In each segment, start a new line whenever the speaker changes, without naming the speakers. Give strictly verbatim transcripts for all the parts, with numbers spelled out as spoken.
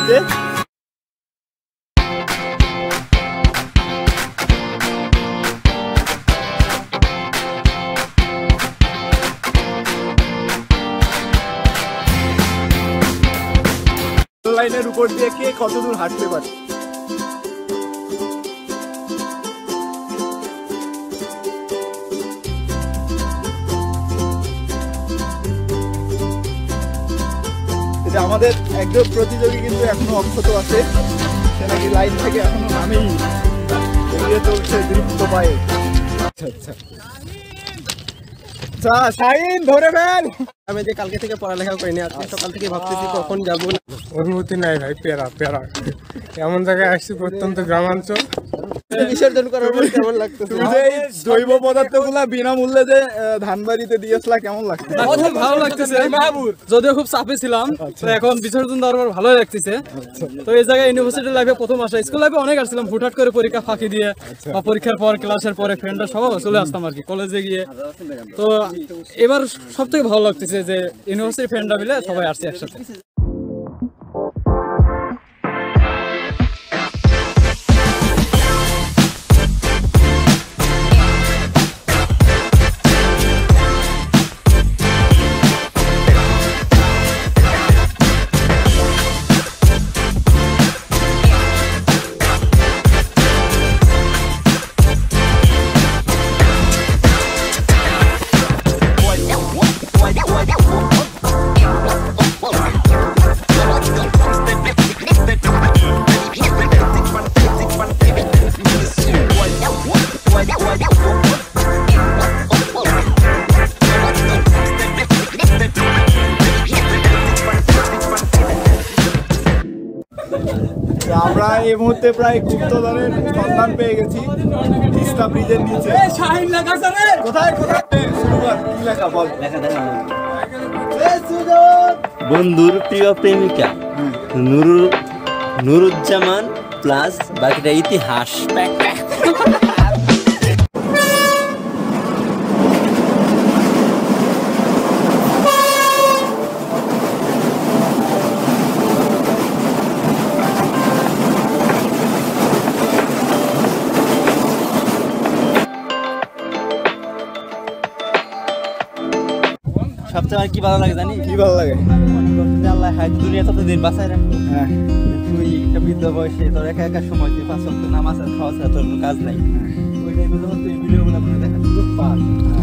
ব্রিজে। লাইনের উপর দিয়ে কে কত দূর হাঁটতে পারে। আমাদের একজন প্রতিযোগী কিন্তু এখনো অক্ষত আছে, সে নাকি লাইন থেকে এখনো নামেই এগিয়ে চলছে দৃপ্ত পায়ে। আচ্ছা আচ্ছা আচ্ছা শাহিন ধরে ফেল।
আমি যে কালকে থেকে পড়ালেখা করিনি, আজকে সকাল থেকে ভাবতেছি কখন যাবো।
অনুমতি নাই ভাই, পেরা পেরা এমন জায়গায় আসছি প্রত্যন্ত গ্রামাঞ্চল।
বিসর্জন করার পর কেমন লাগতেছে?
তুমি যে এই জৈব পদার্থগুলা বিনামূল্যে যে ধানবাড়িতে দিয়েছিলা কেমন লাগছে?
অনেক ভালো লাগতেছে, যদিও খুব চাপে ছিলাম, তো এখন বিসর্জন দেওয়ার পর ভালোই লাগতেছে। তো এই জায়গায় ইউনিভার্সিটি লাইফে প্রথম আসা, স্কুল লাইফে অনেক আসছিলাম হুটহাট করে পরীক্ষা ফাঁকি দিয়ে বা পরীক্ষার পর ক্লাসের পরে ফ্রেন্ডরা সবাই চলে আসতাম আর কি কলেজে গিয়ে। তো এবার সব থেকে ভালো লাগতেছে যে ইউনিভার্সিটি ফ্রেন্ডরা মিলে সবাই আসছে একসাথে।
আমরা এই মুহূর্তে প্রায় গুপ্তধনের সন্ধান পেয়ে গেছি তিস্তা ব্রিজের নিচে। কোথায় কোথায় শুরু কর, কি লেখা বল।
বন্ধুর প্রিয় প্রেমিকা নুরুল নুরুজ্জামান প্লাস বাকিটা ইতিহাস। সবচেয়ে কি ভালো লাগে জানি?
কি ভালো লাগে?
আল্লাহ হায়াত দুনিয়াতে তো দিন বাঁচায় রাখলো।
হ্যাঁ,
তুই একটা বৃদ্ধ বয়সে তোর একা একা সময় তুই পাঁচ ওয়াক্ত নামাজ আর খাওয়া ছাড়া তোর কোনো কাজ নাই। ওই টাইমে যখন তুই ভিডিওগুলো করে দেখার সুযোগ পাস,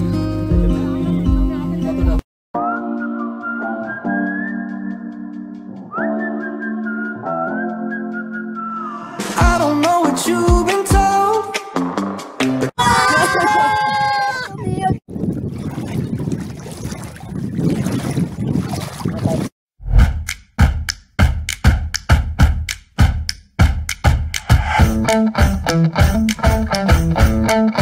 I don't know what you've been told.
Thank you.